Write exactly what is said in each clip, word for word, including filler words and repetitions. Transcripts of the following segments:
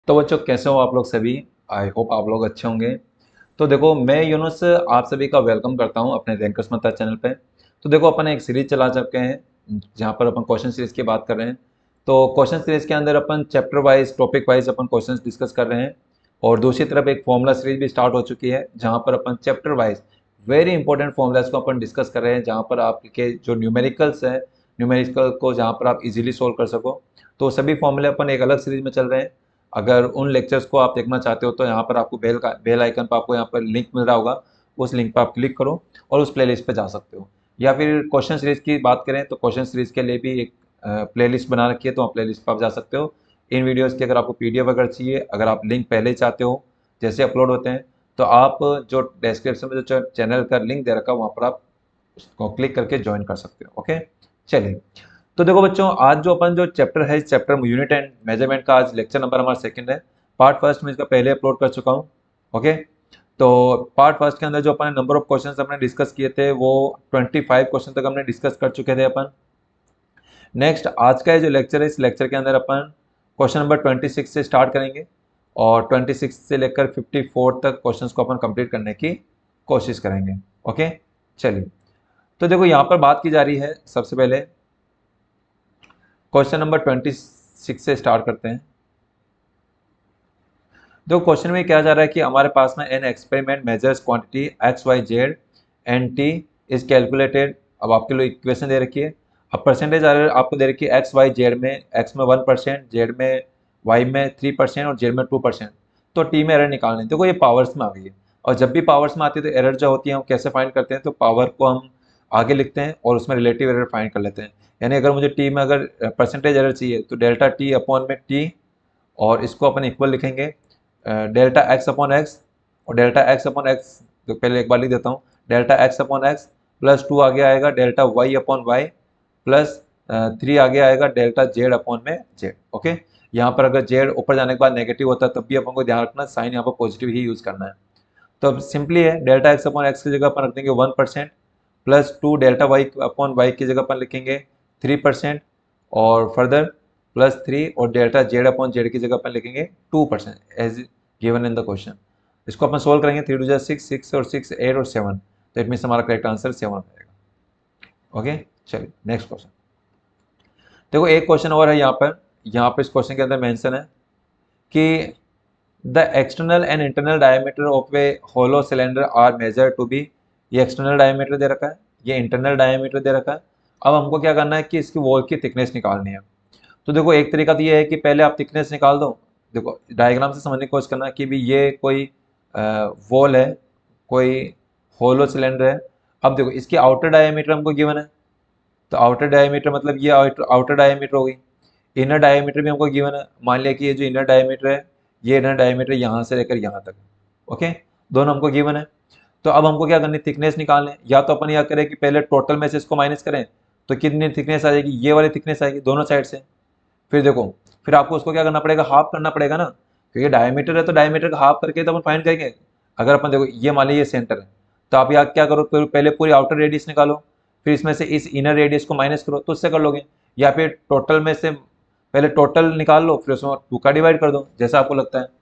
तो बच्चों कैसे हो आप लोग सभी। आई होप आप लोग अच्छे होंगे। तो देखो मैं यूनुस आप सभी का वेलकम करता हूं अपने रैंकर्स मता चैनल पे। तो देखो अपन एक सीरीज चला चुके हैं जहां पर अपन क्वेश्चन सीरीज की बात कर रहे हैं। तो क्वेश्चन सीरीज के अंदर अपन चैप्टर वाइज टॉपिक वाइज अपन क्वेश्चन डिस्कस कर रहे हैं। और दूसरी तरफ एक फॉर्मूला सीरीज भी स्टार्ट हो चुकी है जहाँ पर अपन chapter wise very important formulas को अपन डिस्कस कर रहे हैं, जहाँ पर आपके जो न्यूमेरिकल्स है न्यूमेरिकल को जहाँ पर आप इजीली सोल्व कर सको। तो सभी फॉर्मूले अपन एक अलग सीरीज में चल रहे हैं। अगर उन लेक्चर्स को आप देखना चाहते हो तो यहाँ पर आपको बेल का बेल आइकन पर आपको यहाँ पर लिंक मिल रहा होगा। उस लिंक पर आप क्लिक करो और उस प्लेलिस्ट पे जा सकते हो। या फिर क्वेश्चन सीरीज की बात करें तो क्वेश्चन सीरीज के लिए भी एक प्लेलिस्ट बना रखी है, तो आप प्लेलिस्ट पर आप जा सकते हो। इन वीडियोस की अगर आपको पीडीएफ अगर चाहिए, अगर आप लिंक पहले ही चाहते हो जैसे अपलोड होते हैं, तो आप जो डिस्क्रिप्शन में जो चैनल का लिंक दे रखा है वहाँ पर आप उसको क्लिक करके ज्वाइन कर सकते हो। ओके, चलिए। तो देखो बच्चों, आज जो अपन जो चैप्टर है, इस चैप्टर यूनिट एंड मेजरमेंट का आज लेक्चर नंबर हमारा सेकंड है। पार्ट फर्स्ट में इसका पहले अपलोड कर चुका हूँ। ओके, तो पार्ट फर्स्ट के अंदर जो अपन नंबर ऑफ क्वेश्चंस हमने डिस्कस किए थे वो पच्चीस क्वेश्चन तक हमने डिस्कस कर चुके थे अपन। नेक्स्ट आज का ये जो लेक्चर है, इस लेक्चर के अंदर अपन क्वेश्चन नंबर छब्बीस से स्टार्ट करेंगे और छब्बीस से लेकर चौवन तक क्वेश्चंस को अपन कंप्लीट करने की कोशिश करेंगे। ओके, चलिए। तो देखो यहाँ पर बात की जा रही है, सबसे पहले क्वेश्चन नंबर छब्बीस से स्टार्ट करते हैं। देखो क्वेश्चन में क्या जा रहा है कि हमारे पास में an experiment measures quantity x y z and t is calculated. अब आपके लिए इक्वेशन दे रखी है। अब परसेंटेज आपको दे रखी है एक्स वाई जेड में, एक्स में वन परसेंट, जेड में वाई में थ्री परसेंट और जेड में टू परसेंट। तो टी में एरर निकालनी है। देखो ये पावर्स में आ गई है, और जब भी पावर्स में आती है तो एरर जो होती है हम कैसे फाइंड करते हैं, तो पावर को हम आगे लिखते हैं और उसमें रिलेटिव एरर फाइंड कर लेते हैं। यानी अगर मुझे टी में अगर परसेंटेज एरर चाहिए तो डेल्टा टी अपॉन में टी, और इसको अपन इक्वल लिखेंगे डेल्टा एक्स अपॉन एक्स। और डेल्टा एक्स अपॉन एक्स तो पहले एक बार लिख देता हूँ, delta x upon x plus two आगे आएगा delta y upon y plus three आगे आएगा डेल्टा जेड अपॉन में जेड। ओके, यहाँ पर अगर जेड ऊपर जाने के बाद नेगेटिव होता है तब भी अपन को ध्यान रखना साइन यहाँ पर पॉजिटिव ही यूज करना है। तो अब सिंपली है, डेल्टा एक्स अपॉन एक्स की जगह पर रख देंगे one percent plus two delta y upon y की जगह पर लिखेंगे थ्री परसेंट और फर्दर प्लस थ्री और डेल्टा जेड अपॉन जेड की जगह पर लिखेंगे two percent as given in the question. इसको अपन सोल्व करेंगे, थ्री टू जा सिक्स, सिक्स और सिक्स एट और सेवन, तो इट मीन्स हमारा करेक्ट आंसर सेवन हो जाएगा। ओके, चलिए नेक्स्ट क्वेश्चन। देखो एक क्वेश्चन और है यहाँ पर। यहाँ पर इस क्वेश्चन के अंदर मेंशन है कि the external and internal diameter of a hollow cylinder are measure to be. ये एक्सटर्नल डायमीटर दे रखा है, ये इंटरनल डायमीटर दे रखा है। अब हमको क्या करना है कि इसकी वॉल की थिकनेस निकालनी है। तो देखो एक तरीका तो ये है कि पहले आप थिकनेस निकाल दो। देखो डायग्राम से समझने की कोशिश करना कि भी ये कोई वॉल है, कोई होलो सिलेंडर है। अब देखो इसकी आउटर डायमीटर हमको गिवन है, तो आउटर डायमीटर मतलब ये आउटर डायमीटर हो गई। इनर डायमीटर भी हमको गिवन है, मान लिया कि ये जो इनर डायमीटर है, ये इनर डायमीटर यहाँ से लेकर यहाँ तक। ओके, दोनों हमको गिवन है। तो अब हमको क्या करनी, थिकनेस निकालने। या तो अपन यह करें कि पहले टोटल में से इसको माइनस करें, तो कितनी थिकनेस आ जाएगी, ये वाली थिकनेस आएगी दोनों साइड से। फिर देखो, फिर आपको उसको क्या करना पड़ेगा, हाफ करना पड़ेगा ना, क्योंकि डायमीटर है तो डायमीटर का हाफ करके तो अपन फाइंड करेंगे। अगर अपन देखो ये मान लीजिए ये सेंटर है, तो आप यहाँ क्या करो, पहले पूरी आउटर रेडियस निकालो, फिर इसमें से इस इनर रेडियस को माइनस करो तो उससे कर लोगे। या फिर टोटल में से पहले टोटल निकाल लो, फिर उसमें टू का डिवाइड कर दो, जैसा आपको लगता है।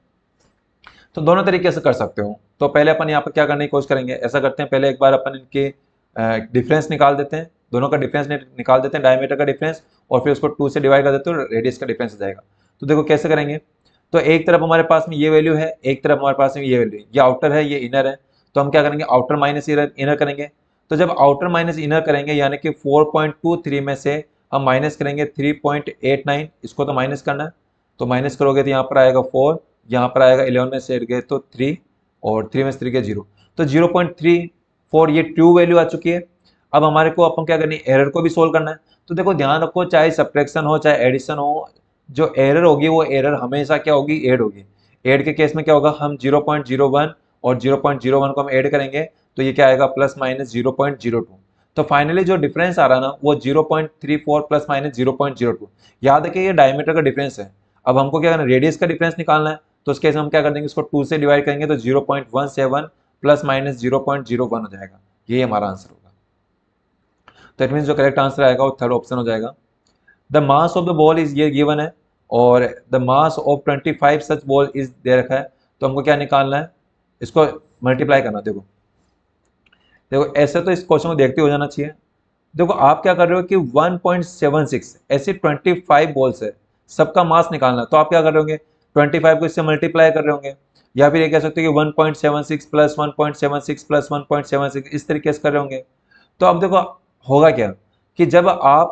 तो दोनों तरीके से कर सकते हो। तो पहले अपन यहाँ पर क्या करने की कोशिश करेंगे, ऐसा करते हैं पहले एक बार अपन इनके डिफरेंस निकाल देते हैं, दोनों का डिफरेंस निकाल देते हैं, डायमीटर का डिफरेंस, और फिर उसको टू से डिवाइड कर देते हो, रेडियस का डिफरेंस हो जाएगा। तो देखो कैसे करेंगे, तो एक तरफ हमारे पास में ये वैल्यू है, एक तरफ हमारे पास में ये वैल्यू है, ये आउटर है ये इनर है। तो हम क्या करेंगे, आउटर माइनस इनर करेंगे। तो जब आउटर माइनस इनर करेंगे यानी कि फोर पॉइंट टू थ्री में से हम माइनस करेंगे थ्री पॉइंट एट नाइन, इसको तो माइनस करना है। तो माइनस करोगे तो यहाँ पर आएगा फोर, यहाँ पर आएगा इलेवन में से एट गए तो थ्री, और थ्री में से थ्री गए जीरो, तो जीरो पॉइंट थ्री फोर ये ट्रू वैल्यू आ चुकी है। अब हमारे को अपन क्या करनी है, एरर को भी सोल्व करना है। तो देखो ध्यान रखो, चाहे सब्ट्रैक्शन हो चाहे एडिशन हो, जो एरर होगी वो एरर हमेशा क्या होगी, ऐड होगी। ऐड के केस में क्या होगा, हम जीरो पॉइंट जीरो वन और जीरो पॉइंट जीरो वन को हम ऐड करेंगे तो ये क्या आएगा, plus minus zero point zero two. तो फाइनली जो डिफरेंस आ रहा है ना वो zero point three four plus minus zero point zero two. याद रखिए ये डायमीटर का डिफरेंस है। अब हमको क्या करना है, रेडियस का डिफरेंस निकालना है। तो उसके हम क्या कर देंगे, इसको टू से डिवाइड करेंगे तो zero point one seven plus minus zero point zero one हो जाएगा। ये हमारा आंसर होगा। तो इट मीन जो करेक्ट आंसर आएगा वो थर्ड ऑप्शन हो जाएगा। The mass of the ball is ये गिवन है, और the mass of twenty five such ball is दे रखा है, तो हमको क्या निकालना है, इसको मल्टीप्लाई करना। देखो देखो ऐसे तो इस क्वेश्चन को देखते हो जाना चाहिए। देखो आप क्या कर रहे हो कि वन पॉइंट सेवन सिक्स ऐसी ट्वेंटी फाइव बॉल्स है, सबका मास निकालना है, तो आप क्या कर रहे होंगे, ट्वेंटी फाइव को इससे मल्टीप्लाई कर रहे होंगे, या फिर ये कह सकते हो कि one point seven six plus one point seven six plus one point seven six इस तरीके से कर रहे होंगे। तो अब देखो होगा क्या कि जब आप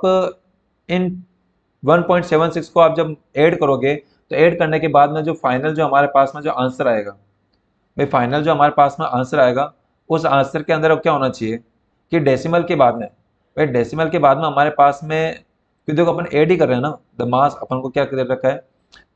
इन वन पॉइंट सेवन सिक्स को आप जब ऐड करोगे, तो ऐड करने के बाद में जो फाइनल जो हमारे पास में जो आंसर आएगा, भाई फाइनल जो हमारे पास में आंसर आएगा, उस आंसर के अंदर अब क्या होना चाहिए कि डेसिमल के बाद में, भाई डेसिमल के बाद में हमारे पास में, क्योंकि देखो अपन ऐड ही कर रहे हैं ना, द मास अपन को क्या दे रखा है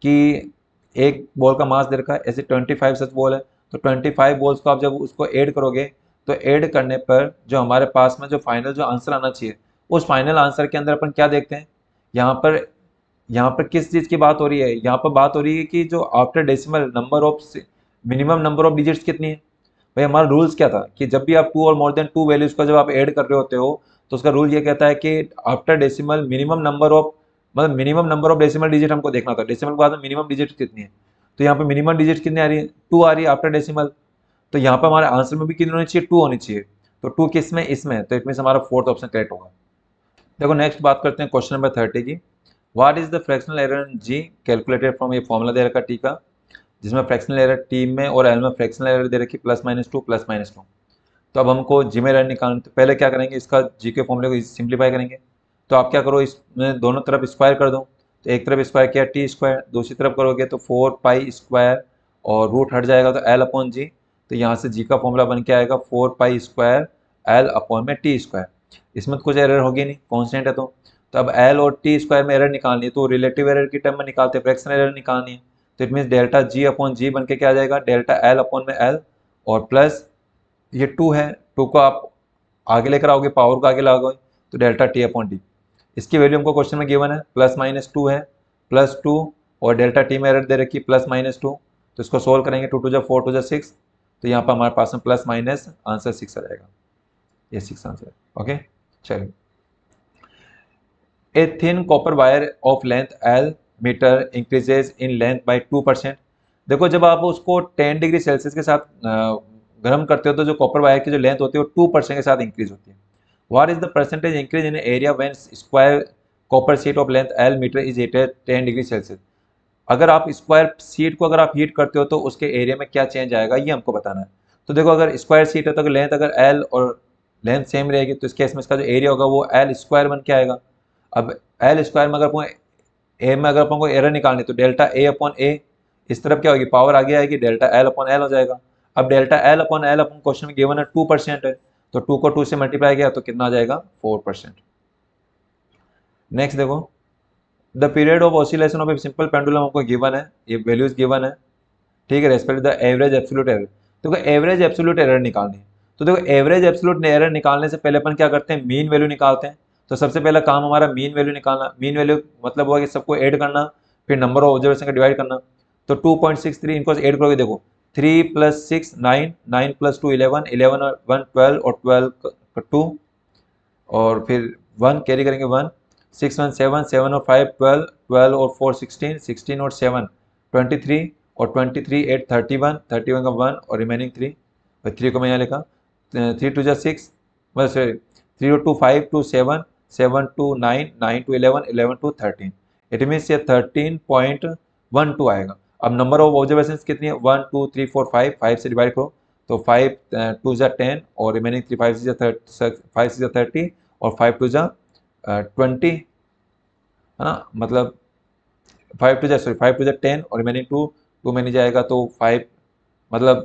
कि एक बॉल का मास दे रखा है, ऐसे ट्वेंटी फाइव सच बॉल है, तो ट्वेंटी फाइव बॉल्स को आप जब उसको ऐड करोगे, तो ऐड करने पर जो हमारे पास में जो फाइनल जो आंसर आना चाहिए, उस फाइनल आंसर के अंदर अपन क्या देखते हैं, यहाँ पर यहाँ पर किस चीज़ की बात हो रही है, यहाँ पर बात हो रही है कि जो after decimal number of minimum number of digits कितनी है। भाई हमारा रूल्स क्या था कि जब भी आप टू और मोर देन टू वैल्यूज का जब आप ऐड कर रहे होते हो, तो उसका रूल ये कहता है कि after decimal minimum number of, मतलब minimum number of decimal digit हमको देखना था, डेसिमल के बाद में मिनिमम डिजिट कितनी है, तो यहाँ पे मिनिमम डिजिट कितनी आ रही है, टू आ रही है आफ्टर डेसिमल, तो यहाँ पर हमारे आंसर में भी कितनी होनी चाहिए, टू होनी चाहिए, तो टू किस में, इसमें है, तो इट मीन हमारा फोर्थ ऑप्शन करेक्ट होगा। देखो नेक्स्ट बात करते हैं क्वेश्चन नंबर थर्टी की, what is the fractional error in g calculated from, ये फॉर्मूला दे रखा टी का, जिसमें फ्रैक्शनल एरर टी में और एल में फ्रैक्शनल एरर दे रखी plus minus two plus minus two. तो अब हमको जी में एरर निकालना, तो पहले क्या करेंगे, इसका जी के फॉर्मूले को सिंप्लीफाई करेंगे। तो आप क्या करो, इसमें दोनों तरफ स्क्वायर कर दो, तो एक तरफ स्क्वायर किया टी स्क्वायर, दूसरी तरफ करोगे तो फोर पाई स्क्वायर और रूट हट जाएगा तो एल अपॉन जी, तो यहाँ से जी का फॉर्मूला बन के आएगा four pi square l upon में टी स्क्वायर। इसमें तो कुछ एरर होगी नहीं, कॉन्स्टेंट है तो तो अब एल और टी स्क्वायर में एरर निकालनी है, तो रिलेटिव एरर की टर्म में निकालते हैं, फ्रैक्शनल एरर निकालनी है, तो it means delta g upon g बन के क्या आ जाएगा, डेल्टा एल अपॉन में एल और प्लस ये टू है, टू को आप आगे लेकर आओगे, पावर को आगे लगाओगे, तो डेल्टा टी अपॉन डी, इसकी वैल्यू हमको क्वेश्चन में गिवन है प्लस माइनस टू है, प्लस टू और डेल्टा टी में एरर दे रखी प्लस माइनस टू, तो इसको सोल्व करेंगे, टू टू जा फोर टू जा सिक्स, तो यहाँ पर हमारे पास में प्लस माइनस आंसर सिक्स आ जाएगा, ये सिक्स आंसर। ओके चलिए, a thin copper wire of length l metre increases in length bye two percent. देखो जब आप उसको टेन डिग्री सेल्सियस के साथ गर्म करते हो, तो जो कॉपर वायर की जो लेंथ होती है वो टू परसेंट के साथ इंक्रीज होती है। What is the percentage increase in area when square copper sheet of length l metre is heated ten degree Celsius. अगर आप स्क्वायर शीट को अगर आप हीट करते हो, तो उसके एरिया में क्या चेंज आएगा, ये हमको बताना है। तो देखो अगर स्क्वायर शीट है, तो अगर लेंथ अगर एल और लेंथ सेम रहेगी, तो इस केस में इसका जो एरिया होगा वो एल स्क्वायर बन के आएगा। अब एल स्क्वायर में अगर अपन ए में अगर अपन को एरर निकालनी, तो डेल्टा ए अपॉन ए, इस तरफ क्या होगी, पावर आगे आएगी, डेल्टा एल अपॉन एल हो जाएगा। अब डेल्टा एल अपॉन एल अपन क्वेश्चन में गिवन है टू परसेंट है, तो टू को टू से मल्टीप्लाई किया तो कितना आ जाएगा, फोर परसेंट। नेक्स्ट देखो, the period of oscillation of a simple pendulum हमको गिवन है, ये वैल्यूज गिवन है, ठीक है, respect the average absolute error. देखो एवरेज एब्सोल्यूट एरर निकालनी है, तो देखो एवरेज एब्सोल्यूट एरर निकालने से पहले अपन क्या करते हैं, मीन वैल्यू निकालते हैं। तो सबसे पहला काम हमारा मीन वैल्यू निकालना, मीन वैल्यू मतलब हुआ कि सबको ऐड करना, फिर नंबर ऑफ ऑब्जर्वेशन का डिवाइड करना। तो टू पॉइंट सिक्स थ्री इनको ऐड करोगे, देखो three plus six nine, nine plus two eleven, eleven और वन ट्वेल्व और ट्वेल्व टू, और फिर वन कैरी करेंगे one, six one seven, seven और फाइव ट्वेल्व, ट्वेल्व और फोर सिक्सटीन, सिक्सटीन और सेवन ट्वेंटी थ्री, और twenty three eight thirty one, thirty one का वन और रिमेनिंग थ्री, और थ्री को मैं यहाँ लिखा, थ्री टू जा सिक्स, बस three to five to seven, seven to nine, nine to eleven, eleven to thirteen, it means ये थर्टीन पॉइंट वन टू आएगा। अब नंबर ऑफ ऑब्जर्वेशन कितनी है, one two three four five, five से divide करो, तो five two जा ten और रिमेनिंग थ्री, फाइव से फाइव से थर्टी और फाइव टू जा ट्वेंटी, है ना, मतलब फाइव टू जा सॉरी फाइव टू जा टेन और रिमेनिंग टू, टू में नहीं जाएगा तो फाइव, मतलब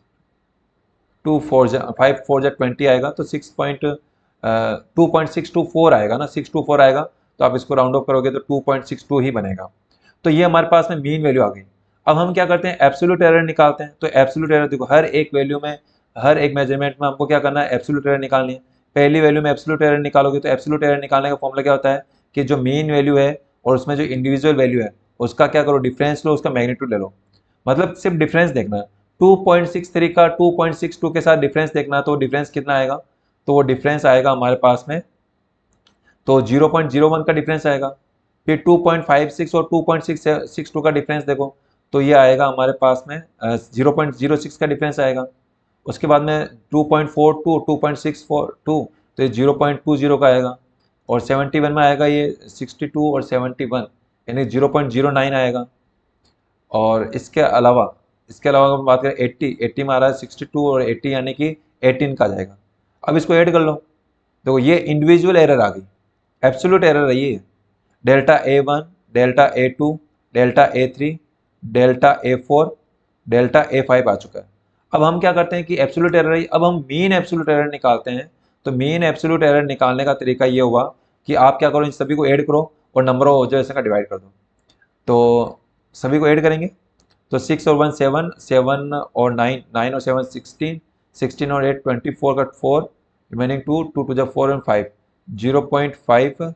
टू फोर जा फाइव फोर जा ट्वेंटी आएगा, तो six point two point six two four आएगा ना, सिक्स टू फोर आएगा, तो आप इसको राउंड ऑफ करोगे तो टू पॉइंट सिक्स टू ही बनेगा। तो ये हमारे पास में मीन वैल्यू आ गई। अब हम क्या करते हैं, एब्सोल्यूट एरर निकालते हैं। तो एब्सोल्यूट एरर देखो, हर एक वैल्यू में, हर एक मेजरमेंट में हमको क्या करना है, एब्सोल्यूट एरर निकालनी है। पहली वैल्यू में एब्सोल्यूट एरर निकालोगे, तो एब्सोल्यूट एरर निकालने का फॉर्मूला क्या होता है कि जो मीन वैल्यू है और उसमें जो इंडिविजुअल वैल्यू है उसका क्या करो, डिफरेंस लो, उसका मैग्नीट्यूड ले लो, मतलब सिर्फ डिफरेंस देखना है। टू पॉइंट सिक्स थ्री का टू पॉइंट सिक्स टू के साथ डिफरेंस देखना, तो डिफरेंस कितना आएगा, तो वो डिफरेंस आएगा हमारे पास में, तो जीरो पॉइंट जीरो वन का डिफरेंस आएगा। फिर टू पॉइंट फाइव सिक्स और two point six six two का डिफरेंस देखो, तो ये आएगा हमारे पास में जीरो पॉइंट जीरो सिक्स का डिफरेंस आएगा। उसके बाद में two point four two two point six four two, तो ये जीरो पॉइंट टू जीरो का आएगा। और सेवेंटी वन में आएगा ये सिक्सटी टू और सेवेंटी वन, यानी जीरो पॉइंट जीरो नाइन आएगा। और इसके अलावा इसके अलावा हम बात करें एट्टी, एट्टी में आ रहा है सिक्सटी टू और एट्टी, यानी कि एटीन का जाएगा। अब इसको ऐड कर लो, देखो ये इंडिविजुअल एरर आ गई, एब्सोल्यूट एरर रही है। Delta a one, delta a two, delta a three, delta a four, delta a five आ चुका है। अब हम क्या करते हैं कि एब्सोल्यूट एरर रही, अब हम मीन एब्सोल्यूट एरर निकालते हैं। तो मीन एब्सोल्यूट एरर निकालने का तरीका ये हुआ कि आप क्या करो, इन सभी को ऐड करो और नंबर ऑफ ऑब्जर्वेशन का डिवाइड कर दो। तो सभी को ऐड करेंगे तो सिक्स और वन सेवन, सेवन और नाइन, नाइन और सेवन सिक्सटीन, सिक्सटीन और एट ट्वेंटी फोर का four, remaining two, two two जब four and five, zero point five,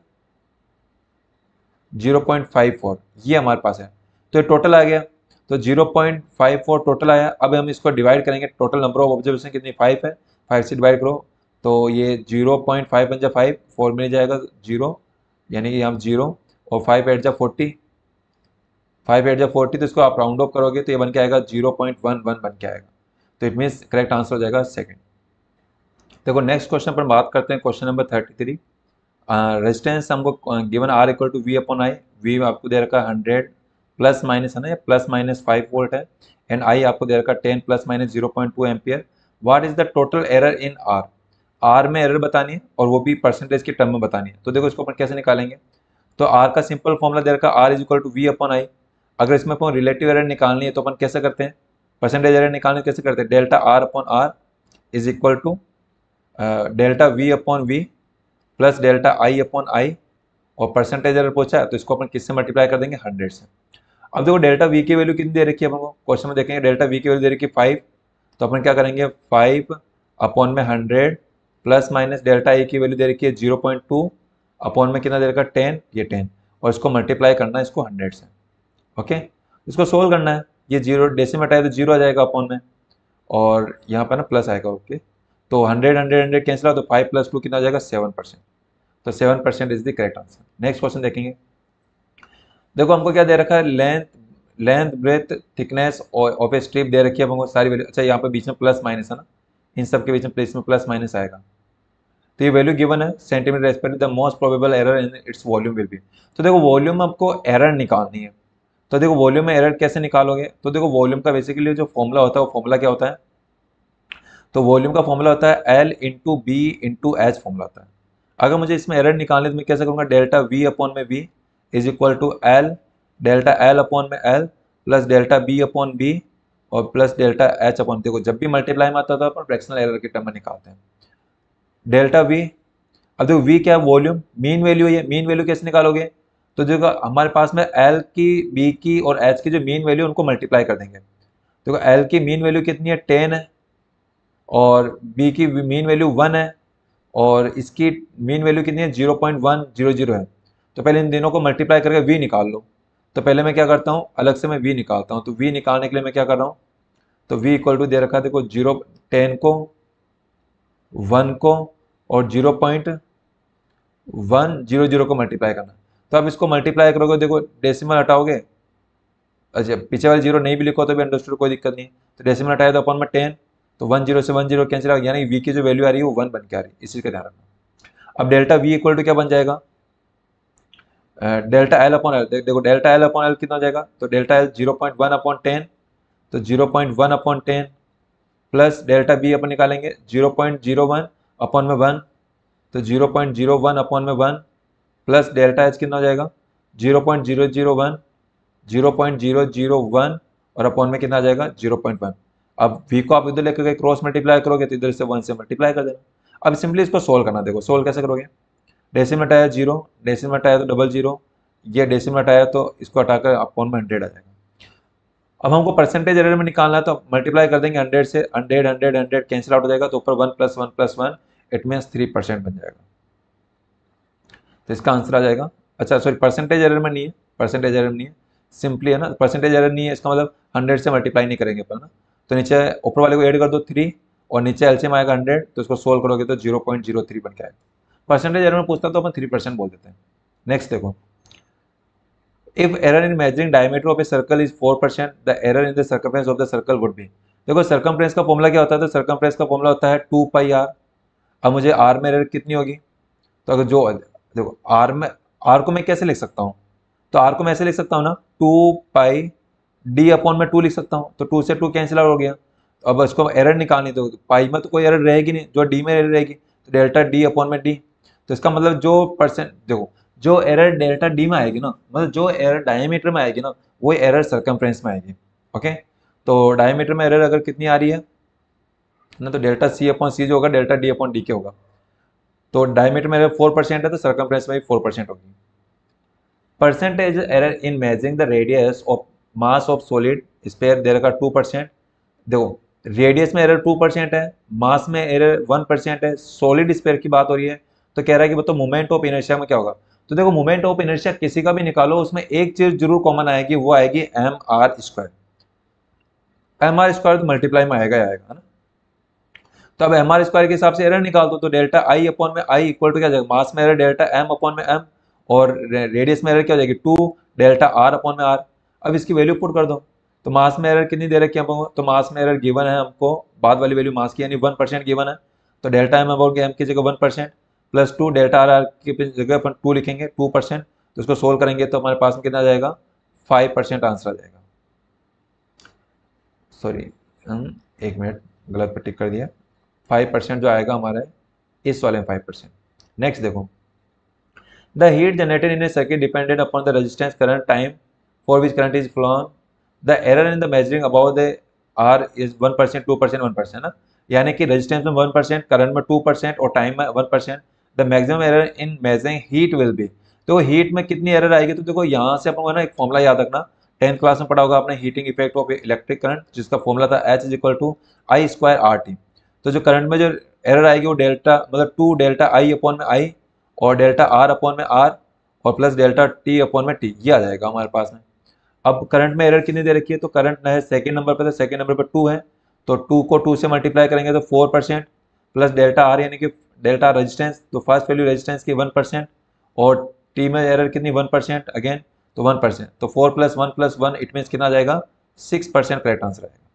zero point five four ये हमारे पास है। तो ये टोटल आ गया, तो zero point five four total आया। अब हम इसको डिवाइड करेंगे, टोटल नंबर ऑफ ऑब्जर्वेशन कितनी, फाइव है, फाइव से डिवाइड करो तो ये जीरो पॉइंट फाइव वन जा फाइव, फोर मिल जाएगा जीरो, यानी कि हम जीरो, और फाइव एट जा फोर्टी, फाइव एट जा फोर्टी, तो इसको आप राउंड ऑफ करोगे तो ये बन के आएगा जीरो पॉइंट वन वन बन के आएगा। तो इट मीन्स करेक्ट आंसर हो जाएगा सेकंड। देखो नेक्स्ट क्वेश्चन पर बात करते हैं, question number thirty three. Resistance हमको given R equal to V upon I, V आपको दे रखा है हंड्रेड प्लस माइनस है ना, प्लस माइनस फाइव वोल्ट है, एंड आई आपको दे रखा है ten plus minus zero point two ampere. What is the total error in R, R में एरर बतानी है और वो भी परसेंटेज की टर्म में बतानी है। तो देखो इसको अपन कैसे निकालेंगे, तो आर का सिंपल फॉर्मूला दे रखा है R is equal to V upon I. अगर इसमें अपन रिलेटिव एरर निकालनी है तो अपन कैसे करते हैं, परसेंटेज एरर निकालने कैसे करते हैं, delta R upon R is equal to delta V upon V plus delta I upon I, और परसेंटेज एरर पूछा है तो इसको अपन किससे मल्टीप्लाई कर देंगे, हंड्रेड से। अब देखो डेल्टा वी की वैल्यू कितनी दे रखी है अपन को, क्वेश्चन में देखेंगे डेल्टा वी की वैल्यू दे रखी है फाइव, तो अपन क्या करेंगे फाइव अपॉन में hundred plus minus delta I की वैल्यू दे रखी है जीरो पॉइंट टू, अपॉन में कितना दे रखा है टेन, ये टेन, और इसको मल्टीप्लाई करना है इसको हंड्रेड से। ओके, इसको सोल्व करना है, ये जीरो डेसिमल हटाए तो जीरो आ जाएगा अपॉन में, और यहाँ पर ना प्लस आएगा। ओके, तो हंड्रेड हंड्रेड हंड्रेड कैंसिल हो तो फाइव प्लस टू कितना हो जाएगा सेवन परसेंट, तो seven percent is the correct answer. Next question देखेंगे, देखो हमको क्या दे रखा है, length length breadth thickness of a strip दे रखी है हमको सारी वैल्यू। अच्छा यहाँ पे बीच में प्लस माइनस है ना, इन सब के बीच में प्लेस में प्लस माइनस आएगा। तो ये वैल्यू गिवन है centimetre respect the most probable error in its volume will be. तो देखो वॉल्यूम में आपको एरर निकालनी है, तो देखो वॉल्यूम में एरर कैसे निकालोगे, तो देखो वॉल्यूम का बेसिकली जो फॉर्मूला होता है वो फॉर्मूला क्या होता है, तो वॉल्यूम का फॉर्मूला होता है L into B into H formula होता है। अगर मुझे इसमें एरर निकालने तो मैं कैसे करूँगा, डेल्टा वी अपॉन में V is equal to L, delta L upon में L plus delta B upon B और प्लस डेल्टा एच अपॉन, देखो जब भी मल्टीप्लाई में आता था अपन फ्रैक्शनल एरर के टर्म में निकालते हैं डेल्टा वी। अब देखो वी क्या है, वॉल्यूम, मीन वैल्यू है, मीन वैल्यू कैसे निकालोगे, तो देखो हमारे पास में एल की, बी की और एच की जो मीन वैल्यू उनको मल्टीप्लाई कर देंगे। देखो एल की मीन वैल्यू कितनी है, टेन है, और बी की मीन वैल्यू वन है, और इसकी मीन वैल्यू कितनी है, zero point one zero zero है। तो पहले इन दोनों को मल्टीप्लाई करके वी निकाल लो। तो पहले मैं क्या करता हूँ, अलग से मैं वी निकालता हूँ। तो वी निकालने के लिए मैं क्या कर रहा हूँ, तो वी इक्वल टू दे रखा है, देखो जीरो टेन को, वन को और zero point one zero zero को मल्टीप्लाई करना। तो आप इसको मल्टीप्लाई करोगे, देखो डेसिमल हटाओगे, अच्छा पीछे वाले जीरो नहीं भी लिखो तो भी अंडरस्टूड, कोई दिक्कत नहीं। तो डेसिमल हटाया तो अपन में टेन, तो वन जीरो से वन जीरो कैंसिल आ गया, यानी वी की जो वैल्यू आ रही है वो वन बन के आ रही है, इसी का ध्यान रखना। अब डेल्टा वी इक्वल टू क्या बन जाएगा, डेल्टा एल अपॉन एल, देखो डेल्टा एल अपॉन एल कितना हो जाएगा, तो delta L zero point one upon ten, तो zero point one upon ten plus delta B अपन निकालेंगे zero point zero one upon में वन, तो zero point zero one upon में वन प्लस डेल्टा एच कितना हो जाएगा, zero point zero zero one, zero point zero zero one और upon में कितना आ जाएगा, जीरो पॉइंट वन। अब v को आप इधर लेकर गए क्रॉस मल्टीप्लाई करोगे तो इधर से वन से मल्टीप्लाई कर देना। अब सिंपली इसको सोल्व करना, देखो सोल्व कैसे करोगे, डेसिमल हटाया जीरो, डेसिमल हटाया तो डबल जीरो, ये डेसिमल हटाया तो इसको हटाकर अपॉन में हंड्रेड आ जाएगा। अब हमको परसेंटेज एरर में निकालना है तो मल्टीप्लाई कर देंगे हंड्रेड से, hundred hundred hundred cancel out हो जाएगा, तो ऊपर one plus one plus one it means three percent बन जाएगा। तो इसका आंसर आ जाएगा, अच्छा सॉरी परसेंटेज एरर में नहीं है, परसेंटेज एरर नहीं है, सिंपली है ना, परसेंटेज एरर नहीं है इसका मतलब हंड्रेड से मल्टीप्लाई नहीं करेंगे अपन ना। तो नीचे ऊपर वाले को ऐड कर दो थ्री, और नीचे एलसीएम आएगा हंड्रेड, तो इसको सोल्व करोगे तो जीरो पॉइंट जीरो थ्री बन के आएगा। परसेंटेज एरर में पूछता तो अपन थ्री परसेंट बोल देते हैं। नेक्स्ट देखो, if error in measuring diameter of a circle is four percent the error in the circumference of the circle would be. देखो सर्कमफ्रेंस का फॉर्मूला क्या होता है, तो सर्कमफ्रेंस का फॉर्मूला होता है टू पाई आर। अब मुझे आर में एरर कितनी होगी, तो अगर जो देखो आर में, आर को मैं कैसे लिख सकता हूँ, तो आर को मैं ऐसे लिख सकता हूँ ना, टू पाई डी अपॉन में टू लिख सकता हूँ, तो टू से टू कैंसिल आउट हो गया। अब इसको एरर निकालनी, तो पाई में तो कोई एरर रहेगी नहीं, जो डी में एरर रहेगी तो डेल्टा डी अपॉन में डी। तो इसका मतलब जो परसेंट देखो, जो एरर डेल्टा डी में आएगी ना, मतलब जो एरर डायमीटर में आएगी ना, वो एरर सर्कमफ्रेंस में आएगी। ओके, तो डायमीटर में एरर अगर कितनी आ रही है ना, तो डेल्टा सी अपॉन सी जो होगा डेल्टा डी अपॉन डी के होगा। तो डायमीटर में एरर फोर परसेंट है, तो सर्कमफ्रेंस में भी फोर परसेंट होगी। Percentage error in measuring the radius of mass of solid sphere there का टू परसेंट। देखो रेडियस में एरर टू परसेंट है, मास में एरर वन परसेंट है, सॉलिड स्फीयर की बात हो रही है, तो कह रहा है कि बताओ मोमेंट ऑफ इनर्शिया में क्या होगा। तो देखो मोमेंट ऑफ इनर्शिया किसी का भी निकालो, उसमें एक चीज जरूर कॉमन आएगी, वो आएगी M R square. M R square तो मल्टीप्लाई में आएगा आएगा, है ना। तो अब एम आर स्क्वायर के हिसाब से एरर निकाल दो, तो डेल्टा आई अपॉन में आई इक्वल टू क्या जाएगा, मास में एरर डेल्टा एम अपॉन में एम, और रेडियस में एरर क्या हो जाएगी, टू डेल्टा आर अपॉन में आर। अब इसकी वैल्यू पुट कर दो, तो मास में एरर कितनी दे रखी है हमको, तो मास में एरर गिवन है हमको, बाद वाली वैल्यू मास की यानी वन परसेंट गिवन है, तो डेल्टा एम अपॉन एम की जगह one percent plus two delta R R की जगह अपन टू लिखेंगे, टू परसेंट। तो इसको सोल्व करेंगे तो हमारे पास में कितना आ जाएगा, फाइव परसेंट आंसर आ जाएगा। सॉरी एक मिनट, गलत पे टिक कर दिया। फाइव परसेंट जो आएगा हमारा इस वाले में फाइव परसेंट। नेक्स्ट देखो, the heat generated in a circuit depended upon the resistance current time for which current is flown, the error in the measuring about the R is one percent two percent one percent ना, यानी कि resistance में one percent, current में two percent और time में one percent. The maximum error in measuring heat will be, तो heat में कितनी एरर आएगी, तो देखो यहाँ से अपन ना एक फॉर्मूला याद रखना, टेंथ क्लास में पढ़ा होगा आपने, heating effect of electric current, जिसका फॉर्मूला था H is equal to I square R T. तो जो करंट में जो एरर आएगी वो डेल्टा मतलब टू डेल्टा आई अपॉन में आई और डेल्टा आर अपॉन में आर और प्लस डेल्टा टी अपॉन में टी, ये आ जाएगा हमारे पास में। अब करंट में एरर कितनी दे रखी है, तो करंट है सेकंड नंबर पर, तो सेकंड नंबर पर टू है, तो टू को टू से मल्टीप्लाई करेंगे तो four percent plus delta R यानी कि डेल्टा रेजिस्टेंस, तो फर्स्ट वैल्यू रेजिस्टेंस की वन परसेंट और टी में एरर कितनी वन परसेंट अगेन, तो वन परसेंट, तो four plus one plus one it means कितना आ जाएगा, सिक्स परसेंट करेक्ट आंसर आएगा।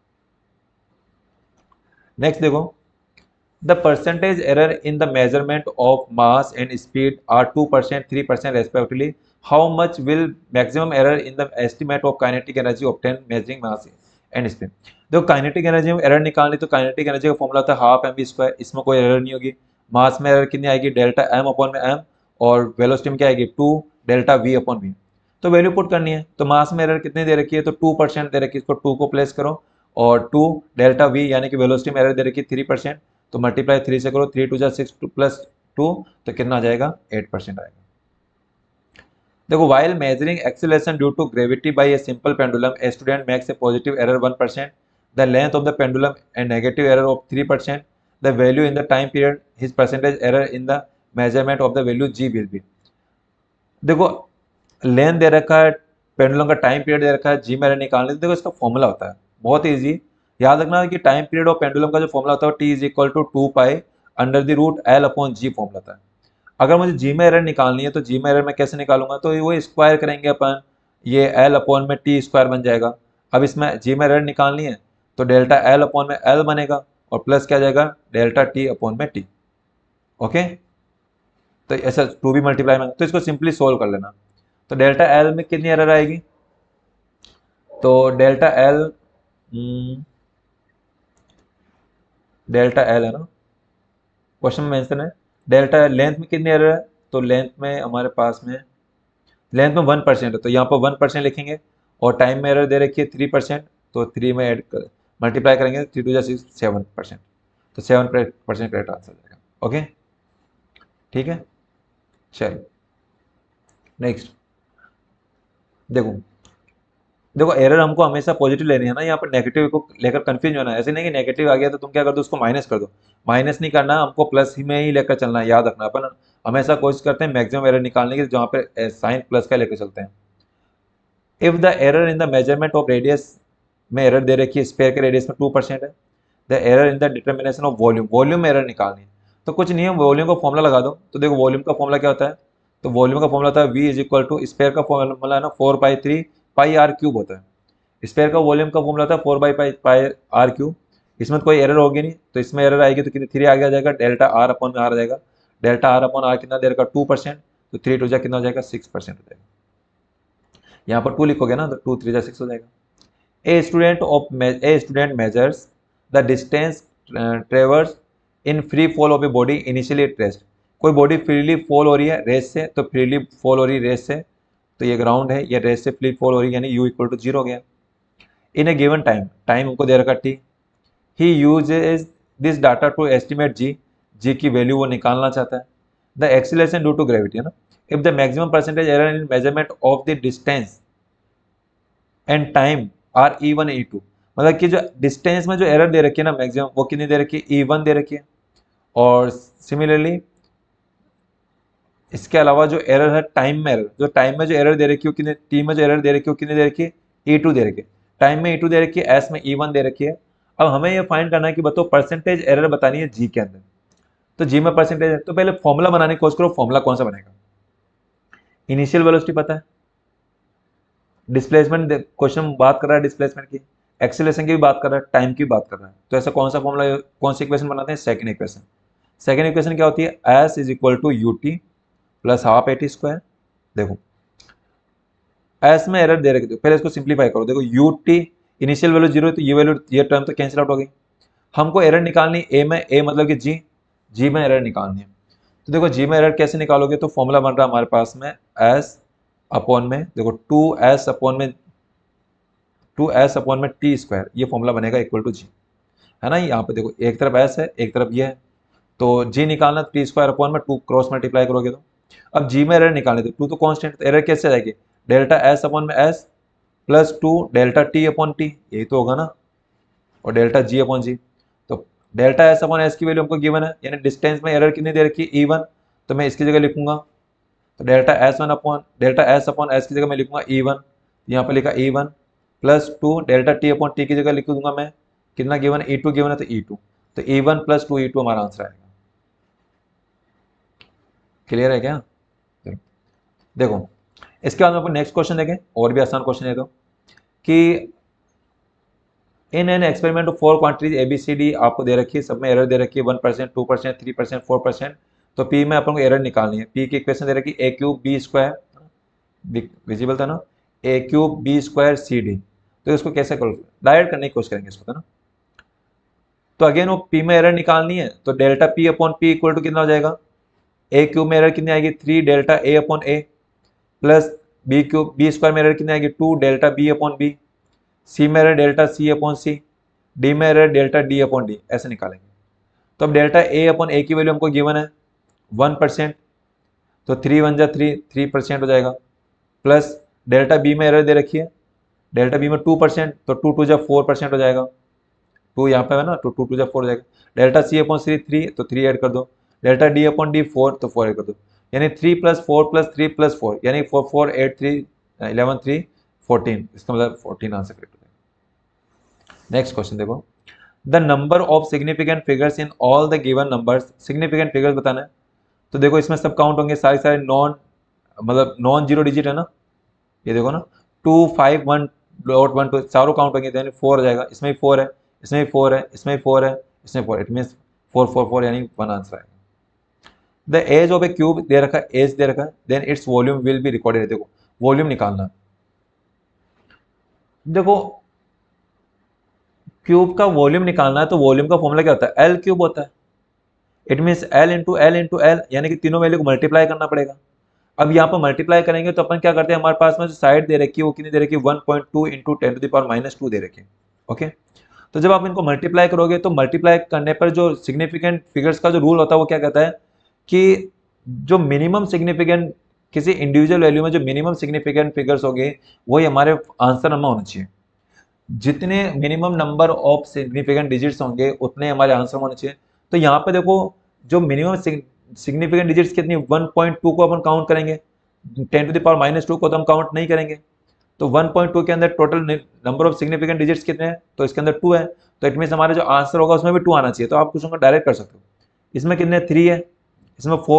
नेक्स्ट देखो, the percentage error in the measurement of mass and speed are two percent three percent respectively, how much will maximum error in the estimate of kinetic energy obtain measuring mass and speed. देखो kinetic energy में error निकालनी, तो kinetic energy का formula था half M V square, इसमें कोई error नहीं होगी। मास में एरर कितनी आएगी, डेल्टा एम अपॉन में एम, और वेलोसिटी में क्या आएगी, two delta V upon V. तो वैल्यू पुट करनी है, तो मास में एरर कितनी दे रखी है, तो टू परसेंट दे रखी है, इसको टू को प्लेस करो, और टू डेल्टा वी यानी कि वेलोसिटी में एरर दे रखी है थ्री परसेंट, तो मल्टीप्लाई थ्री से करो, थ्री टू जा सिक्स, टू प्लस टू तो कितना आ जाएगा, एट परसेंट आएगा। देखो while measuring acceleration due to gravity by a simple pendulum a student makes a positive error one percent, the length of the pendulum a negative error of three percent, the value in the time period his percentage error in the measurement of the value ji will be. देखो length दे रखा है, pendulum का time period दे रखा है, जी में error निकालने, देखो इसका फॉर्मूला होता है बहुत ईजी, याद रखना कि टाइम पीरियड ऑफ पेंडुलम का जो फॉर्मूला होता है T is equal to two pi under the root L upon G formula होता है। अगर मुझे जी में एरर निकालनी है तो जी में एरर मैं कैसे निकालूंगा, तो वो स्क्वायर करेंगे अपन, ये एल अपॉन में टी स्क्वायर बन जाएगा। अब इसमें जी में एरर निकालनी है तो डेल्टा एल अपॉन में एल बनेगा और प्लस क्या जाएगा, डेल्टा टी अपॉन में टी। ओके, तो ऐसा टू भी मल्टीप्लाई में, तो इसको सिंपली सोल्व कर लेना। तो डेल्टा एल में कितनी एरर आएगी, तो डेल्टा एल डेल्टा एल है ना, क्वेश्चन में मेंशन है, डेल्टा लेंथ में कितनी एरर है, तो लेंथ में हमारे पास में लेंथ में वन परसेंट है, तो यहाँ पर वन परसेंट लिखेंगे, और टाइम में एरर दे रखी है थ्री परसेंट, तो थ्री में ऐड कर मल्टीप्लाई करेंगे, थ्री टू जा सिक्स, सेवन परसेंट, तो सेवन परसेंट करेक्ट आंसर जाएगा। ओके ठीक है, चलो नेक्स्ट देखो, देखो एरर हमको हमेशा पॉजिटिव लेनी है ना, यहाँ पर नेगेटिव को लेकर कंफ्यूज होना है, ऐसे नहीं कि नेगेटिव आ गया तो तुम क्या कर दो, उसको माइनस कर दो, माइनस नहीं करना, हमको प्लस ही में ही लेकर चलना है, याद रखना। अपन हमेशा कोशिश करते हैं मैक्सिमम एरर निकालने की, जहाँ पे साइन प्लस का लेकर चलते हैं। If the error in the measurement of radius में एरर दे रखी है, स्पेयर के रेडियस में टू परसेंट है, the error in the determination of volume, volume में एरर निकालनी है, तो कुछ नहीं है, वॉल्यूम का फॉर्मूला लगा दो। तो देखो वॉल्यूम का फॉर्मूला क्या होता है, तो वॉल्यूम का फॉर्मूला था v is equal to, sphere का फॉर्मूला है ना four by three pi R cube होता है। स्पेयर का वॉल्यूम का फॉर्मूला था four by pi pi R cube. इसमें तो कोई एरर होगी नहीं, तो इसमें एरर आएगी तो कितनी थ्री आगे आ जाएगा, डेल्टा आर अपॉन में आर आ जाएगा। डेल्टा आर अपॉन आर कितना दे रखा टू परसेंट, तो थ्री टू जा कितना हो जाएगा सिक्स परसेंट हो जाएगा। यहाँ पर टू लिखोगे ना तो टू थ्री जा सिक्स हो जाएगा। A student of a student measures the distance traverse in free fall of a body initially at rest. कोई बॉडी फ्रीली फॉल हो रही है रेस से, तो फ्रीली फॉल हो रही है रेस से, तो ये ग्राउंड है, ये रेस से फ्री फॉल हो रही है यानी यू इक्वल टू जीरो हो गया। In a given time, time उनको दे रखा T, he uses this data to estimate G, G की वैल्यू वो निकालना चाहता है। The acceleration due to gravity है ना, if the maximum percentage error in measurement of the distance and time are E one E two, मतलब कि जो डिस्टेंस में जो एरर दे रखी है ना मैक्सिमम, वो कितनी दे रखी है, ई वन दे रखी है। और सिमिलरली इसके अलावा जो एरर है टाइम में एरर, जो टाइम में जो एरर दे रखी है कितने, टी में जो एरर दे रखी है वो कितनी दे रखी है, ई टू दे रखी है। टाइम में ई टू दे रखी है, एस में ई वन दे रखी है। अब हमें ये फाइंड करना है कि बताओ परसेंटेज एरर बतानी है जी के अंदर, तो जी में परसेंटेज है, तो पहले फॉर्मूला बनाने की कोशिश करो। फॉर्मूला कौन सा बनेगा, इनिशियल वेलोसिटी पता है, डिस्प्लेसमेंट क्वेश्चन बात कर रहा है डिस्प्लेसमेंट की, एक्सीलरेशन की भी बात कर रहा है, टाइम की भी बात कर रहा है, तो ऐसा कौन सा फॉर्मूला, कौन सी इक्वेशन बनाते हैं, सेकंड इक्वेशन। सेकंड इक्वेशन क्या होती है, S is equal to U T plus half A T square. देखो एस में एरर दे रखे थे, पहले इसको सिंप्लीफाई करो। देखो U T initial value zero, तो ये वैल्यू ये टर्म तो कैंसिल आउट हो गई। हमको एरर निकालनी ए में, ए मतलब कि जी, जी में एरर निकालनी है। तो देखो जी में एरर कैसे निकालोगे, तो फॉर्मूला बन रहा है हमारे पास में एस अपॉन में, देखो टू एस अपॉन में टू एस अपॉन में टी स्क्वायर, ये फॉर्मूला बनेगा इक्वल टू जी, है ना। यहाँ पे देखो एक तरफ एस है एक तरफ ये है, तो जी निकालना टी स्क्वायर अपॉन में टू क्रॉस मल्टीप्लाई करोगे तो। अब जी में एरर निकालने तो टू तो कॉन्स्टेंट, एरर कैसे जाएगी, डेल्टा एस अपॉन में S plus two delta T upon T, यही तो होगा ना, और डेल्टा जी अपॉन जी। तो डेल्टा एस अपॉन एस की वैल्यू हमको गिवन है, यानी डिस्टेंस में एरर कितनी दे रखी है, ई वन, तो मैं इसकी जगह लिखूंगा तो delta S one upon delta S upon S की जगह मैं लिखूंगा ई वन, यहाँ पर लिखा E one plus two delta T upon T की जगह लिख दूंगा मैं, कितना गिवन है, ई टू गिवन है तो ई टू, तो E one plus two E two हमारा आंसर आएगा। क्लियर है क्या, देखो इसके बाद हम नेक्स्ट क्वेश्चन देखें, और भी आसान क्वेश्चन है तो, कि in an experiment four quantities A B C D आपको दे रखी है, सब में एरर दे रखी है one percent, two percent, three percent, four percent. तो पी में अपन को एरर निकालनी है। पी की इक्वेशन दे रखी है A cube B square, visible था ना, A cube B square C D. तो इसको कैसे करो, डायरेक्ट करने की कोशिश करेंगे इसको, था ना। तो अगेन वो पी में एरर निकालनी है, तो delta P upon P equal to कितना हो जाएगा, ए क्यूब में एरर कितनी आएगी, three delta A upon A plus B cube B square में एरर कितनी आएगी, two delta B upon B, C में error delta C upon C, D में error delta D upon D, ऐसे निकालेंगे। तो अब डेल्टा ए अपॉन ए की वैल्यू हमको गिवन है वन परसेंट, तो थ्री वन जा थ्री, थ्री परसेंट हो जाएगा, प्लस डेल्टा बी में एरर दे रखी है, डेल्टा बी में टू परसेंट, तो टू टू जा फोर परसेंट हो जाएगा, टू यहाँ पे है ना, तो टू टू जा फोर हो जाएगा। Delta C upon C three, तो थ्री ऐड कर दो, delta D upon D four, तो फोर ऐड कर दो, यानी three plus four plus three plus four, यानी four four eight three eleven three fourteen, इसका मतलब फोर्टीन आंसर करेक्ट हो जाएगा। नेक्स्ट क्वेश्चन देखो, the number of significant figures in all the given numbers, significant figures बताना है। तो देखो इसमें सब काउंट होंगे, सारे सारे नॉन मतलब नॉन जीरो डिजिट है ना, ये देखो ना, two five one dot one two चारों काउंट होंगे, यानी फोर हो जाएगा, इसमें भी फोर है, इसमें भी फोर है, इसमें भी फोर है, इसमें four, it means four four four यानी वन आंसर आएगा। The edge of a cube दे रखा है, एज दे रखा है, then its volume will be recorded. देखो वॉल्यूम निकालना, देखो क्यूब का वॉल्यूम निकालना है, तो वॉल्यूम का फॉर्मूला क्या होता है, एल क्यूब होता है, it means L into L into L, यानी कि तीनों वैल्यू को मल्टीप्लाई करना पड़ेगा। अब यहाँ पर मल्टीप्लाई करेंगे तो अपन क्या करते हैं, हमारे पास में जो साइड दे रखी है वो कितनी दे रखी है, one point two into ten to the power minus two दे रखी है। ओके, तो जब आप इनको मल्टीप्लाई करोगे तो मल्टीप्लाई करने पर जो सिग्निफिकेंट फिगर्स का जो रूल होता है वो क्या कहता है कि जो मिनिमम सिग्निफिकेंट किसी इंडिविजुअल वैल्यू में जो मिनिमम सिग्निफिकेंट फिगर्स होंगे वही हमारे आंसर नंबर होना चाहिए। जितने minimum number of significant digits होंगे उतने हमारे आंसर होने चाहिए। तो यहाँ पे देखो जो मिनिमम सिग्निफिकेंट डिजिट्स कितनी, वन पॉइंट टू को अपन काउंट करेंगे, ten to the power minus two को तो हम काउंट नहीं करेंगे। तो वन पॉइंट टू के अंदर total number of significant digits कितने हैं, तो इसके अंदर टू है, तो इट मीन्स हमारा जो आंसर होगा उसमें भी टू आना चाहिए। तो आप क्वेश्चन को डायरेक्ट कर सकते हो, इसमें कितने, थ्री है, इसमें फोर है,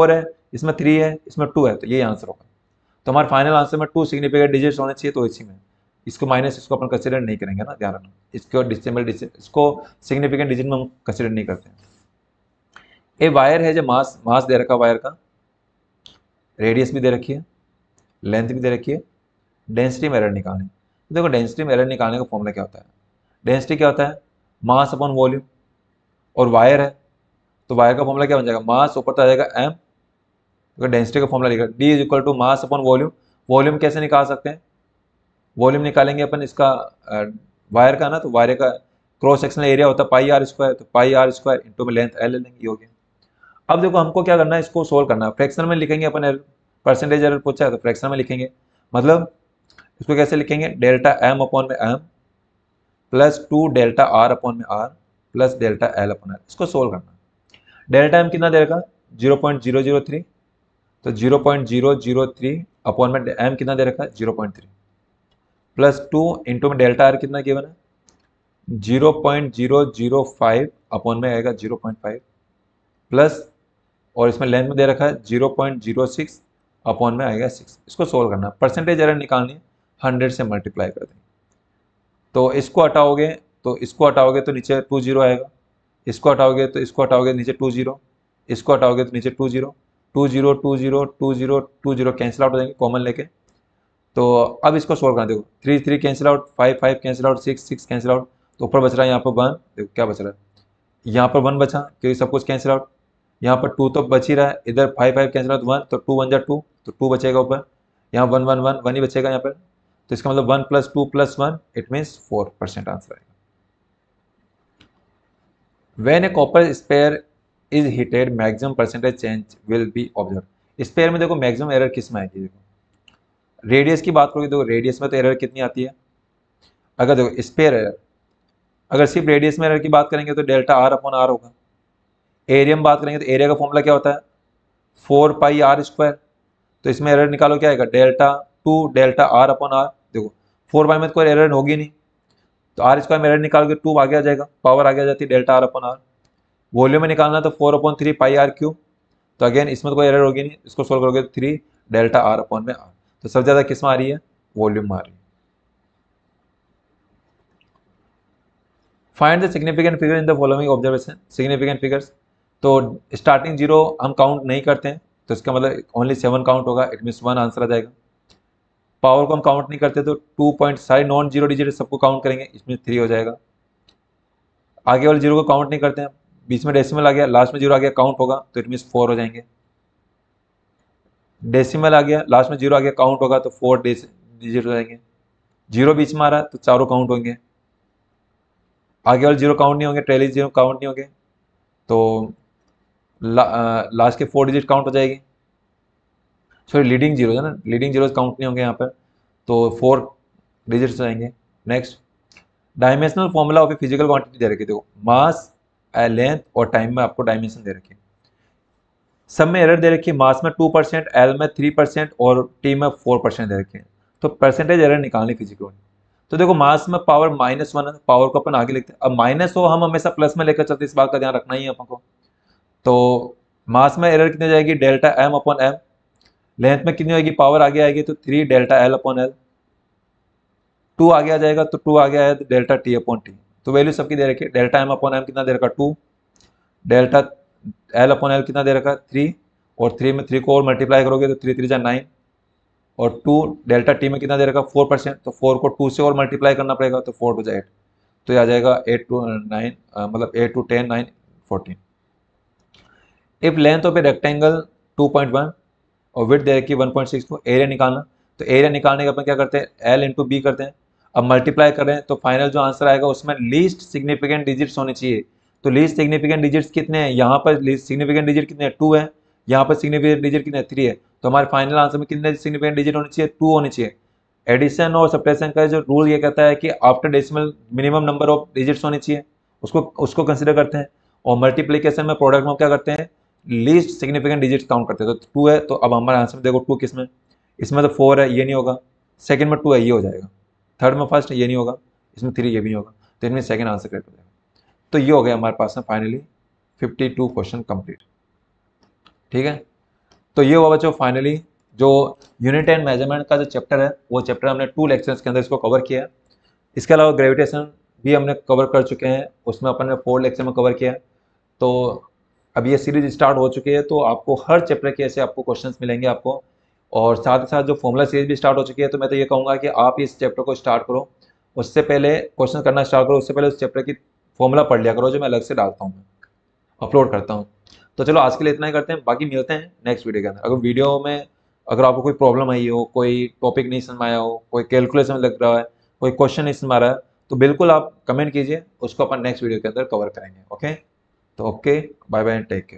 इसमें थ्री है, इसमें टू है, तो ये आंसर होगा। तो हमारे फाइनल आंसर में टू सिग्निफिकेंट डिजिट्स होने चाहिए, तो इसी में इसको माइनस इसको अपन कंसिडर नहीं करेंगे ना, ध्यान रखना। इसको डिसिमल डिजिट इसको सिग्निफिकेंट डिजिट में हम कंसिडर नहीं करते हैं। ए वायर है जो मास मास दे रखा वायर का, रेडियस भी दे रखी है, लेंथ भी दे रखी है, डेंसिटी में एरर निकालनी। तो देखो डेंसिटी में एरर निकालने का फॉर्मूला क्या होता है, डेंसिटी क्या होता है, मास अपॉन वॉल्यूम, और वायर है तो वायर का फॉर्मूला क्या बन जाएगा, मास ऊपर तो आ जाएगा एम, अगर डेंसिटी का फॉर्मूला लिखा D is equal to mass upon volume. Volume कैसे निकाल सकते हैं, वॉल्यूम निकालेंगे अपन इसका वायर का ना, तो वायर का क्रॉस सेक्शनल एरिया होता है पाई आर स्क्वायर, तो पाई आर स्क्वायर इंटू में लेंथ एल लेंगे, ये हो गया। अब देखो हमको क्या करना है, इसको सोल्व करना है, फ्रैक्शन में लिखेंगे अपन एरर, परसेंटेज एरर पूछा है तो फ्रैक्शन में लिखेंगे, मतलब इसको कैसे लिखेंगे, डेल्टा एम अपॉन में M plus two delta R upon में R plus delta L upon L, इसको सोल्व करना। डेल्टा एम कितना देगा, zero point zero zero three, तो zero point zero zero three upon में एम कितना दे रखा है, zero point three plus two into में डेल्टा आर कितना गिवन है, zero point zero zero five upon में आएगा जीरो पॉइंट फाइव प्लस, और इसमें लेंथ में दे रखा है zero point zero six upon में आएगा सिक्स। इसको सोल्व करना, परसेंटेज एरर निकालनी है, हंड्रेड से मल्टीप्लाई कर देंगे, तो इसको हटाओगे तो इसको हटाओगे तो नीचे टू जीरो आएगा, इसको हटाओगे तो इसको हटाओगे नीचे टू जीरो, इसको हटाओगे तो नीचे two zero, two zero two zero two zero two zero cancel out हो जाएंगे कॉमन लेके। तो अब इसको सोल्व करना, देखो three three cancel out, five five cancel out, six six cancel out, तो ऊपर बच रहा है यहाँ पर वन, देखो क्या बच रहा है, यहाँ पर वन बचा क्योंकि सब कुछ कैंसिल आउट, यहाँ पर टू तो बच ही रहा है, इधर five five cancel out one, तो टू वन जा टू, तो टू बचेगा ऊपर, यहाँ वन वन वन वन ही बचेगा यहाँ पर, तो इसका मतलब one plus two plus one it means four percent answer आएगा। When a copper sphere is heated, maximum percentage change will be observed। Sphere में देखो मैक्सिमम एरर किस में आएगी, देखो रेडियस की बात करोगे, देखो रेडियस में तो एरर कितनी आती है, अगर देखो स्पेयर एरर, अगर सिर्फ रेडियस में एरर की बात करेंगे तो डेल्टा आर अपॉन आर होगा। एरिया में बात करेंगे तो एरिया का फॉर्मूला क्या होता है, फोर पाई आर स्क्वायर, तो इसमें एरर निकालो क्या आएगा, delta two delta R upon R. देखो फोर पाई में तो कोई एरर होगी नहीं, तो आर स्क्वायर में एरर निकालोगे टू आगे आ जाएगा, पावर आगे आ जाती है delta R upon R. Volume में निकालना तो four upon three pi R cube, तो अगेन इसमें तो कोई एरर होगी नहीं, इसको सोल्व करोगे तो थ्री डेल्टा आर अपॉन में आर, तो सबसे ज्यादा किस में आ रही है, वॉल्यूम में आ रही है। Find the significant figure in the following observation, significant figures, तो स्टार्टिंग जीरो हम काउंट नहीं करते हैं, तो इसका मतलब ओनली सेवन काउंट होगा, इट मीन्स वन आंसर आ जाएगा। पावर को हम काउंट नहीं करते तो टू पॉइंट सारे नॉन जीरो डिजिट सबको काउंट करेंगे, इसमें थ्री हो जाएगा। आगे वाले जीरो को काउंट नहीं करते हैं, बीच में डेसिमल आ गया, लास्ट में जीरो आ गया, काउंट होगा तो इट मीन्स फोर हो जाएंगे। डेसिमल आ गया, लास्ट में जीरो आ गया, काउंट होगा तो फोर डिजिट हो जाएंगे। जीरो बीच में आ रहा है तो चारों काउंट होंगे, आगे वाले जीरो काउंट नहीं होंगे, ट्रेलिंग जीरो काउंट नहीं होंगे, तो ला, लास्ट के फोर डिजिट काउंट हो जाएगी, सॉरी लीडिंग जीरो है ना, लीडिंग जीरो काउंट नहीं होंगे यहाँ पर, तो फोर डिजिट्स हो जाएंगे। Next dimensional formula of a physical quantity दे रखी है, देखो मास लेंथ और टाइम में आपको डायमेंशन दे रखी है, सब में एरर दे रखी है, मास में टू परसेंट, एल में थ्री परसेंट और टी में फोर परसेंट दे रखे हैं, तो परसेंटेज एरर निकालनी फिजिकल। तो देखो मास में पावर माइनस वन है, पावर को अपन आगे लिखते हैं, अब माइनस हो हम हमेशा प्लस में लेकर चलते, इस बात का ध्यान रखना ही है अपन को। तो मास में एरर कितनी जाएगी, delta M upon M, length में कितनी होगी, पावर आगे आएगी तो three delta L upon L, two आगे आ जाएगा तो टू आगे आया तो डेल्टा टी अपॉन टी, तो वैल्यू सबकी दे रखी है, डेल्टा एम अपॉन एम कितना दे रखा two, delta L upon L कितना दे रखा थ्री, और थ्री में थ्री को और मल्टीप्लाई करोगे तो थ्री थ्री जा नाइन, और टू डेल्टा टी में कितना दे रखा फोर परसेंट, तो फोर को टू से और मल्टीप्लाई करना पड़ेगा तो फोर टू जा एट, तो ये आ जाएगा एट टू नाइन, मतलब eight two ten nine fourteen. If length of a rectangle two point one और विड्थ दे रखी one point six two, area निकालना, तो एरिया निकालने के अपन क्या करते हैं, एल इंटू बी करते हैं, अब मल्टीप्लाई कर रहे हैं तो फाइनल जो आंसर आएगा उसमें लीस्ट सिग्निफिकेंट डिजिट्स होने चाहिए, तो लीस्ट सिग्निफिकेंट डिजिट्स कितने हैं, यहाँ पर लीस्ट सिग्निफिकेंट डिजिट कितने हैं, टू है, यहाँ पर सिग्निफिकेंट डिजिट कितने, थ्री है, तो हमारे फाइनल आंसर में कितने सिग्निफिकेंट डिजिट होने चाहिए, टू होने चाहिए। एडिशन और सब्ट्रैक्शन का जो रूल ये कहता है कि after decimal minimum number of digits होने चाहिए, उसको उसको कंसिडर करते हैं, और मल्टीप्लीकेशन में प्रोडक्ट में क्या करते हैं, लीस्ट सिग्निफिकेंट डिजिट काउंट करते हैं, तो टू है, तो अब हमारे आंसर में देखो टू किसमें, इसमें तो फोर है, ये नहीं होगा, सेकंड में टू है, ये हो जाएगा, थर्ड में फर्स्ट ये नहीं होगा, इसमें थ्री ये भी नहीं होगा, तो इनमें सेकंड आंसर करेक्ट हो जाएगा। तो ये हो गया हमारे पास में finally fifty two question complete. ठीक है, तो ये हुआ बच्चों फाइनली जो यूनिट एंड मेजरमेंट का जो चैप्टर है, वो चैप्टर हमने टू लेक्चर्स के अंदर इसको कवर किया है। इसके अलावा ग्रेविटेशन भी हमने कवर कर चुके हैं, उसमें अपन ने फोर लेक्चर में कवर किया है। तो अब ये सीरीज स्टार्ट हो चुकी है, तो आपको हर चैप्टर के ऐसे आपको क्वेश्चंस मिलेंगे आपको, और साथ ही साथ जो फॉर्मूला सीरीज भी स्टार्ट हो चुकी है। तो मैं तो ये कहूँगा कि आप इस चैप्टर को स्टार्ट करो, उससे पहले क्वेश्चन करना स्टार्ट करो, उससे पहले उस चैप्टर की फॉर्मूला पढ़ लिया करो, जो मैं अलग से डालता हूँ, अपलोड करता हूँ। तो चलो आज के लिए इतना ही करते हैं, बाकी मिलते हैं नेक्स्ट वीडियो के अंदर। अगर वीडियो में अगर आपको कोई प्रॉब्लम आई हो, कोई टॉपिक नहीं समझ में आया हो, कोई कैलकुलेशन लग रहा है, कोई क्वेश्चन नहीं समझ आ रहा है, तो बिल्कुल आप कमेंट कीजिए, उसको अपन नेक्स्ट वीडियो के अंदर कवर करेंगे। ओके, तो okay, bye bye, take care.